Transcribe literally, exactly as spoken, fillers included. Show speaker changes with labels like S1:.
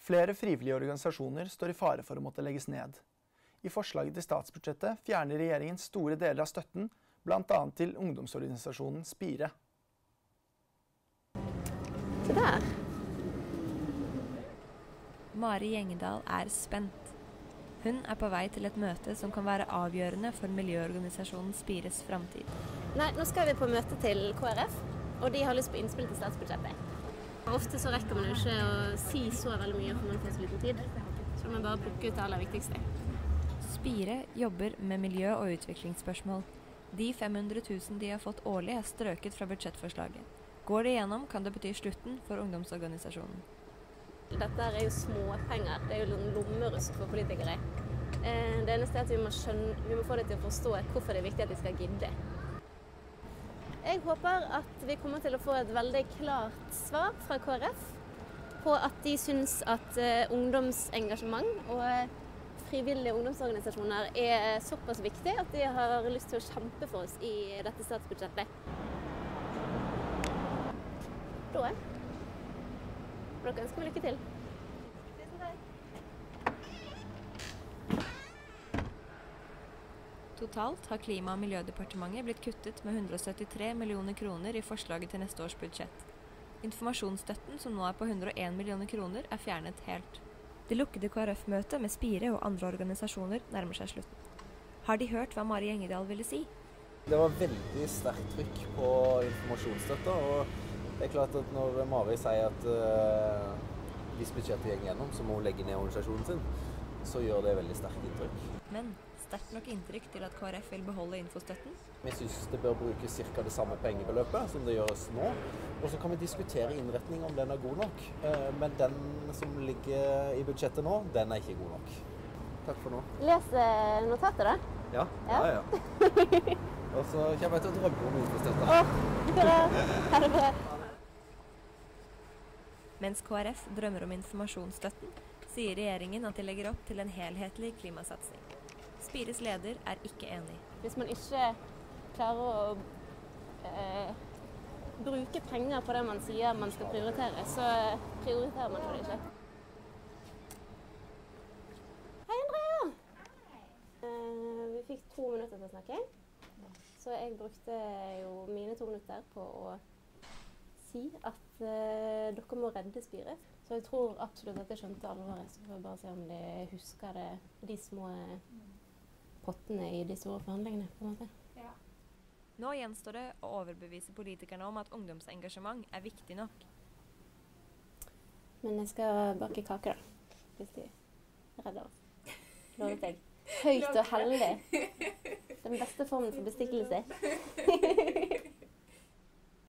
S1: Flere frivillige organisasjoner står i fare for å måtte legges ned. I forslaget til statsbudsjettet fjerner regjeringen store deler av støtten, blant annet til ungdomsorganisasjonen Spire.
S2: Se der!
S3: Mari Gjengedal er spent. Hun er på vei til et møte som kan være avgjørende for miljøorganisasjonen Spires fremtid.
S2: Nei, nå skal vi på møte til K R F, og de har lyst på innspill til statsbudsjettet. Ofte så rekker man jo ikke å si så veldig mye for man får så liten tid, så man bare plukker ut det aller viktigste.
S3: Spire jobber med miljø- og utviklingsspørsmål. De fem hundre tusen de har fått årlig er strøket fra budsjettforslaget. Går det igjennom, kan det bety slutten for ungdomsorganisasjonen.
S2: Dette er jo småpenger, det er jo lommerusk for politikere. Det eneste er at vi må, skjønne, vi må få det til å forstå hvorfor det er viktig at de skal gidde. Jeg håper at vi kommer til å få et veldig klart svar fra K R F på at de syns at ungdomsengasjement og frivillige ungdomsorganisasjoner er såpass viktig at de har lyst til å kjempe for oss i dette statsbudsjettet. Da får dere ønske meg lykke til. Tusen takk.
S3: Totalt har Klima- og miljødepartementet blitt kuttet med hundre og syttitre millioner kroner i forslaget til neste års budsjett. Informasjonsstøtten, som nå er på hundre og en millioner kroner, er fjernet helt. Det lukkede K R F-møtet med Spire og andre organisasjoner nærmer seg slutten. Har de hørt hva Mari Gjengedal ville si?
S4: Det var veldig sterkt trykk på informasjonsstøtta, og det er klart at når Mari sier at uh, hvis budsjettet går gjennom, så må hun legge ned organisasjonen sin, så gjør det veldig sterkt inntrykk.
S3: Men sterkt nok inntrykk til at K R F vil beholde infostøtten?
S4: Vi synes det bør bruke cirka det samme pengebeløpet som det gjøres nå, og så kan vi diskutere innretning om den er god nok. Uh, men den som ligger i budsjettet nå, den er ikke god nok. Takk for nå.
S2: Les notatet da?
S4: Ja, ja, ja. ja. Og så kommer jeg til å drømme om infostøtta.
S2: Åh, bra. Ha det bra.
S3: Mens K R F drømmer om informasjonsstøtten, sier regjeringen at de legger opp til en helhetlig klimasatsing. Spires leder er ikke enig.
S2: Hvis man ikke klarer å eh, bruke penger på det man sier man skal prioritere, så prioriterer man det ikke. Hei Andrea! Eh, vi fikk to minutter til å snakke, så jeg brukte jo mine to minutter på å si at uh, dere må redde Spire. Så jeg tror absolutt at jeg skjønte alvoret, så får jeg bare se om de husker det, de små pottene i de store forhandlingene, på en måte.
S3: Ja. Nå gjenstår det å overbevise politikerne om at ungdomsengasjement er viktig nok.
S2: Men jeg skal bake kake da, hvis de redder oss. Lovet jeg. Høyt og hellig. Den beste formen for bestikkelse.